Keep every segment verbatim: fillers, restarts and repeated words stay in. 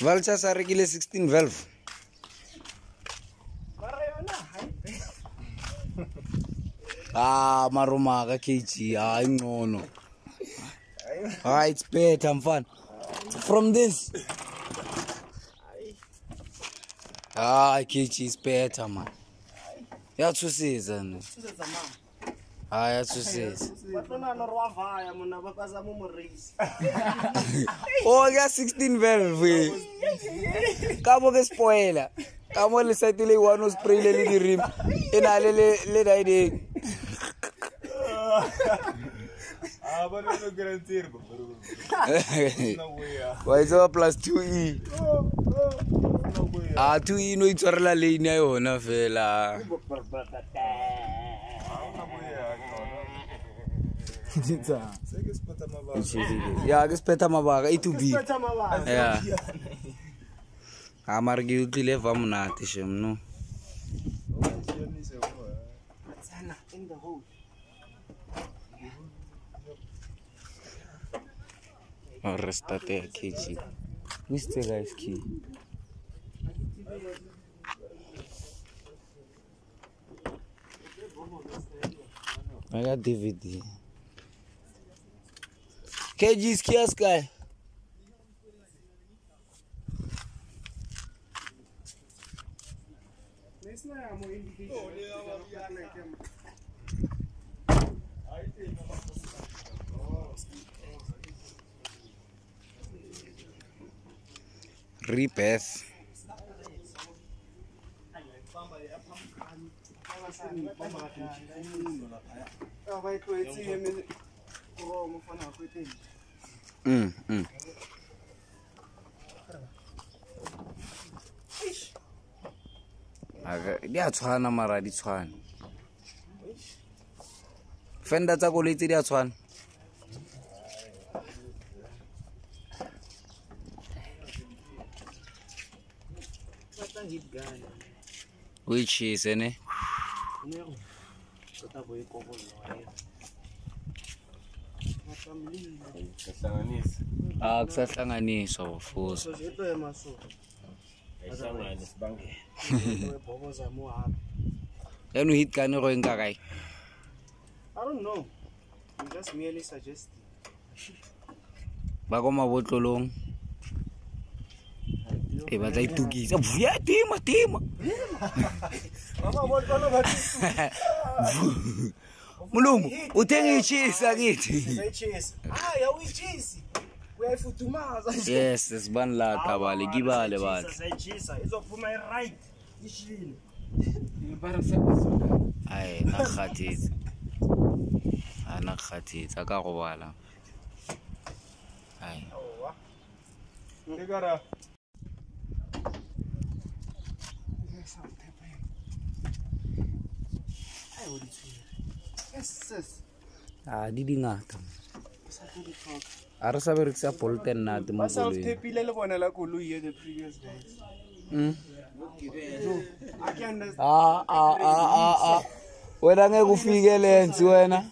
Vultures are regular sixteen valve. Ah, Marumaka K G. Ah, no, no. Ah, it's better, I'm fun. From this. Ah, K G is better, man. Yeah, two seasons. Ah, yeah, two seasons. Oh, yeah, sixteen valve. Come on, spoiler. Come on, let's say the one who's spraying the rim. In a little idea. Ah, but no guarantee. Why is it plus two E? Ah, two E no it's all lane yo na fela. Yeah, I speta mabaga it to be. Yeah. Amargi utile vamunati shem no. In the hole. Oh, restate K G. Mister guys key. I got D V D. K G's kiosk guy. Rebirth. Mm, mm. Di a tshwana mara di tshwana. Fenda tsa koloi tse di a tshwana. Which is ene? Ah, kusahlanganiswa bafuthi. Yena uhit kani go enka kae? I don't know. I'm just merely suggesting. Ba go mabotlolong. E ba tla itukisa. Vuya tima tima. Mama botlolo ba Mulumu, uthenga icheese akithi. cheese. Ah, ya uyicheese. Uyayifudumaza. Yes, sibani la tabale gibale bale. Sayechisa, izophuma right. Ishini. Ay, nakhathitsi. Ana khathitsi aka go bala. Ay. Owa. Ngekara. Ay, what is it? Yes, sis. Ah, di di ngata. Ara sa berekisa polten nate mo Myself koloi. tepile le bona la koloi the previous days. Mm. I can understand. Ah ah ah ah ah. Wena ngeke ufike lenzi wena.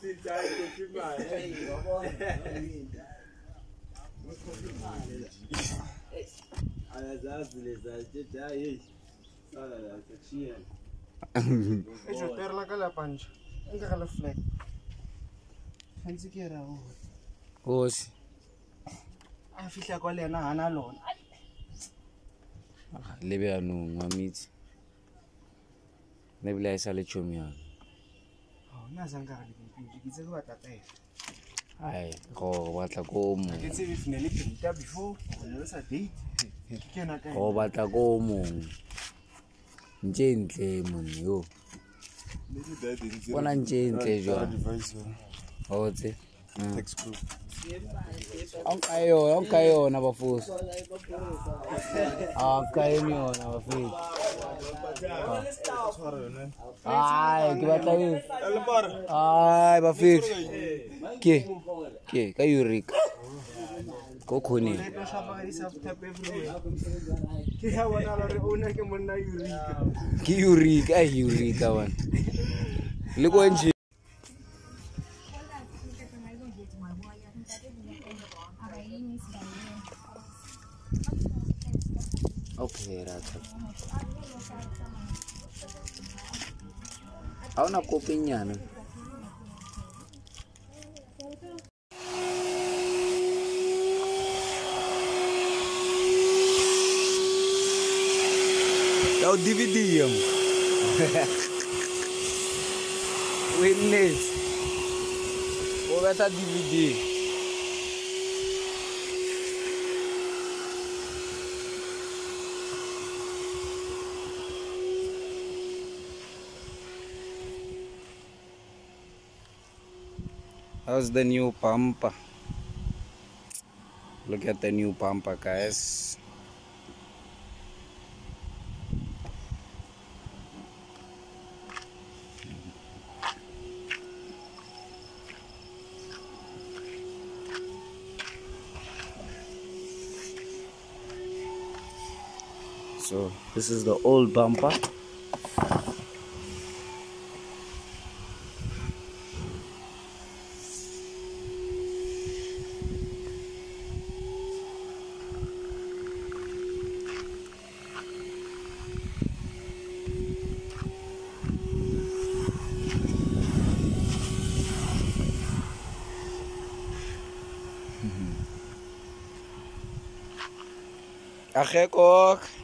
Ejo perla ka la pancha. Nka ka la flag. Fancy ke ra o. Hosi. A fihla kwa le yena hana lona. Ah, lebe anong wa mitsi. Ne bila isa le chomi ya. Oh, na zanga ka le mpinji ke tse go batla tae. Ai, go batla ko mo. Ke tse if ne le pita before, go ne sa date. Ke na ka. Go batla ko mo. Nje ntle mo yo. Bona nje ntle jo. O tse. Text group. Onkayo, onkayo na bafusi. Ah, kayo niyo na bafusi. Ay, ke batla yo. Ay, bafusi. Ke. Ke, ka Eureka. Ko khone. Ke shapa ka di self tap everywhere. Ke ha wana la re ona ke monna Eureka. Ke Eureka, ay Eureka wan. Le ko nje. Hauna kopinyana. Yo D V D yam. Witness. Oh, that's a D V D. How's the new pampa? Look at the new pampa, guys. So this is the old bumper. Akekok.